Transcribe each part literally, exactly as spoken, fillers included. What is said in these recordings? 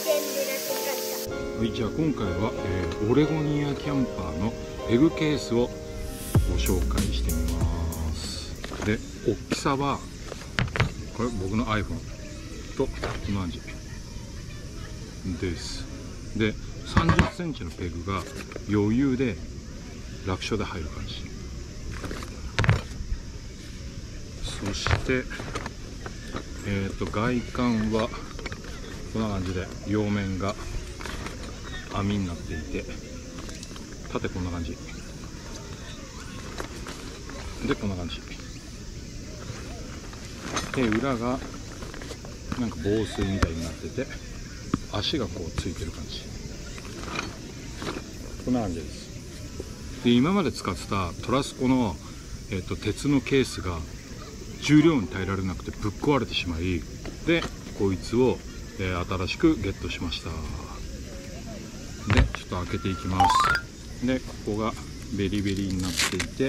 はい、じゃあ今回は、えー、オレゴニアキャンパーのペグケースをご紹介してみます。で、大きさはこれ僕の iPhone と同じです。で、さんじゅっセンチのペグが余裕で楽勝で入る感じ。そして、えーと外観はこんな感じで両面が網になっていて、縦こんな感じで、こんな感じで、裏がなんか防水みたいになってて、足がこうついてる感じ、こんな感じです。で、今まで使ってたトラスコの、えーと鉄のケースが重量に耐えられなくてぶっ壊れてしまい、でこいつを、えー、新しくゲットしました。でちょっと開けていきます。でここがベリベリになっていて、はい、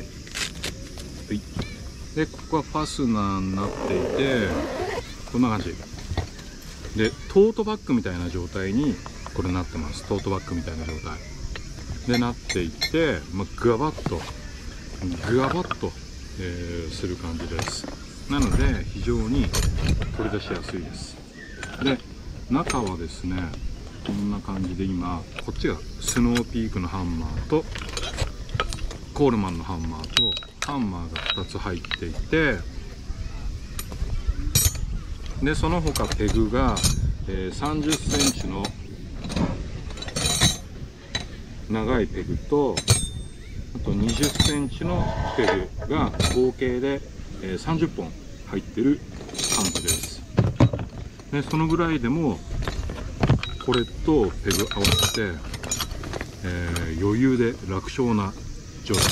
でここはファスナーになっていて、こんな感じでトートバッグみたいな状態にこれなってます。トートバッグみたいな状態でなっていて、まあ、グワバッとグワバッと、えー、する感じです。なので非常に取り出しやすいです。で中はですね、こんな感じで、今こっちがスノーピークのハンマーとコールマンのハンマーとハンマーがふたつ入っていて、でその他ペグが、えー、さんじゅっセンチの長いペグと、あとにじゅっセンチのペグが合計で、えー、さんじゅっぽん入ってる感じです。でそのぐらいでもこれとペグ合わせて、えー、余裕で楽勝な状態です。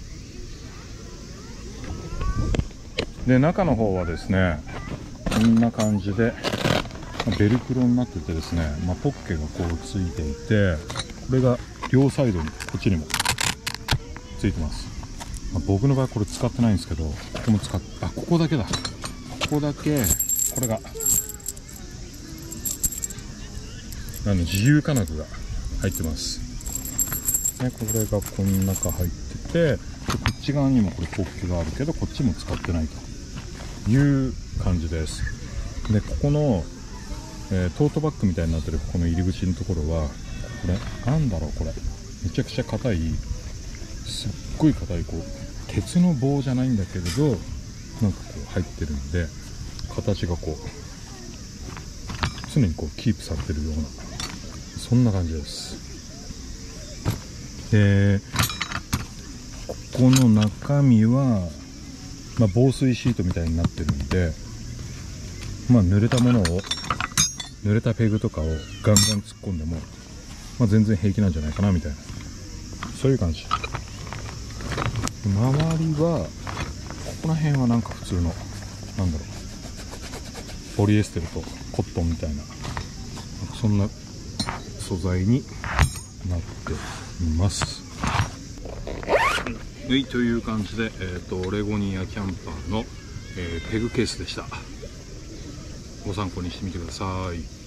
で中の方はですね、こんな感じでベルクロになっててですね、まあ、ポッケがこうついていて、これが両サイドにこっちにもついてます。まあ、僕の場合これ使ってないんですけど、ここも使っあここだけだここだけこれがあの自由金具が入ってます。ね、これがこの中入ってて、でこっち側にもこれポッケがあるけど、こっちも使ってないという感じです。でここの、えー、トートバッグみたいになってるここの入り口のところは、これなんだろう、これめちゃくちゃ硬い、すっごい硬い、こう鉄の棒じゃないんだけれど、なんかこう入ってるんで、形がこう常にこうキープされてるような、そんな感じです。でここの中身は、まあ、防水シートみたいになってるんで、まあ、濡れたものを濡れたペグとかをガンガン突っ込んでも、まあ、全然平気なんじゃないかなみたいな、そういう感じ。周りはここら辺はなんか普通のなんだろう、ポリエステルとコットンみたいな、そんな素材になっています。はい、という感じで、えーと、オレゴニアキャンパーの、えー、ペグケースでした。ご参考にしてみてください。